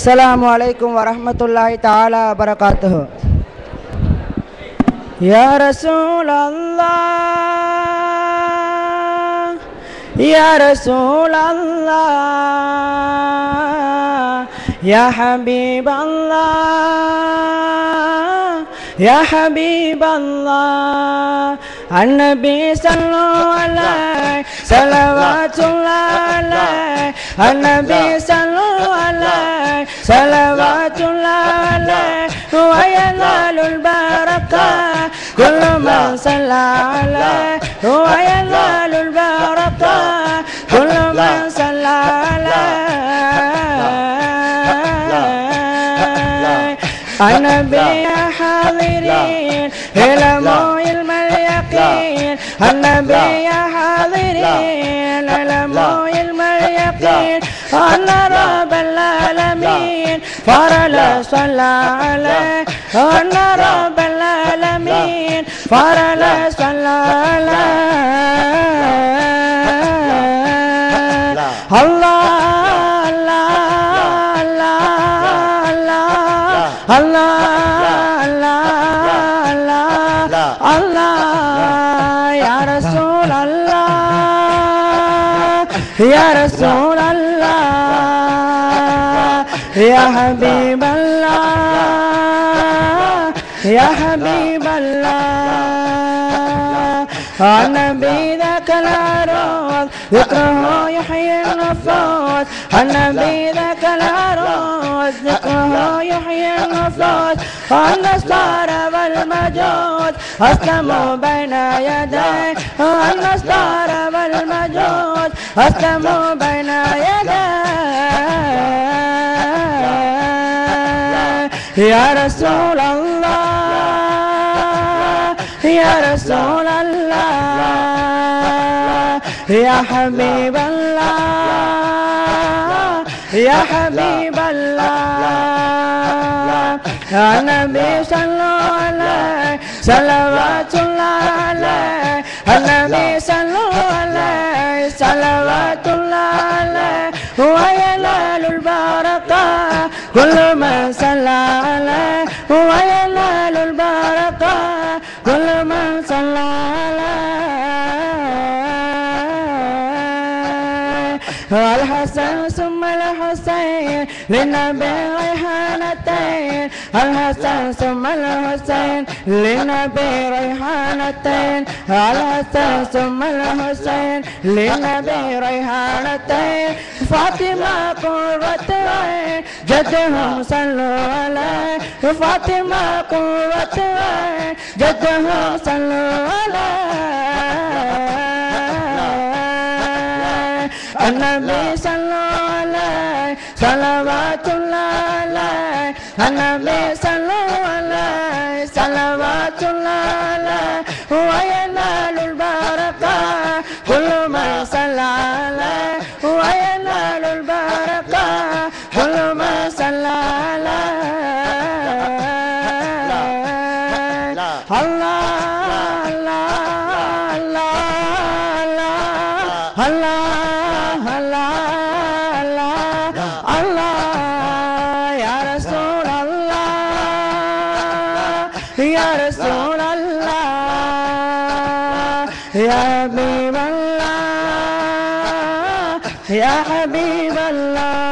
अस्सलामु अलैकुम वरहमतुल्लाहि ताला वबरकातुहू। या रसूल अल्लाह, या रसूल अल्लाह, या हबीब अल्लाह, या हबीब अल्लाह। अन्नबी सल्लल्लाहु अलैहि सलवातुल्लाह अलैहि, अन्नबी सल्लल्लाहु अलैहि सलवातुल्लाह अलैहि। व यनालुल बरका कुल्लु मन सल्ला अलैहि, व यनालुल बरका कुल्लु मन सल्ला अलैहि। अन्नबी हाज़िरीन इल्मु इल्मल यकीन, अन्नबी हाज़िरीन इल्मु इल्मल यकीन। अन्ना रब्बल आलमीन फरल सल्ला अलैहि, अन्ना रब्बल आलमीन फरल सल्ला अलैहि। अल्लाह अल्लाह अल्लाह अल्लाह अल्लाह अल्लाह या रसूल अल्लाह, या रसूल अल्लाह, या हबीब अल्लाह, या हबीब अल्लाह। अन्नबी ذاكل العروض ذكره يحيي النفوس، अन्नबी ذاكل العروض ذكره يحيي النفوس। النصارى والمجوس أسلموا بين يديه، النصارى والمجوس أسلموا بين يديه। يا رسول الله، يا رسول الله، يا حبيب الله، يا حبيب الله। يا نبي صلوا عليه صلوات الله عليه، النبي صلوا عليه صلوات الله عليه. وينال البركة كل من صلى عليه، وينال البركة كل من صلى عليه. الحسن ثم الحسين للنبي ريحانتين، الحسن ثم الحسين للنبي ريحانتين، الحسن ثم الحسين للنبي ريحانتين. فاطمة قرة عين جدهم صلوا عليه، فاطمة قرة عين جدهم صلوا عليه. النبي صلوا عليه صلوات الله عليه، النبي صلوا عليه صلوات الله عليه. وينال البركة كل من صلى عليه، وينال البركة كل من صلى عليه. الله الله الله الله يا رسول الله، يا رسول الله، يا حبيب الله، يا حبيب الله.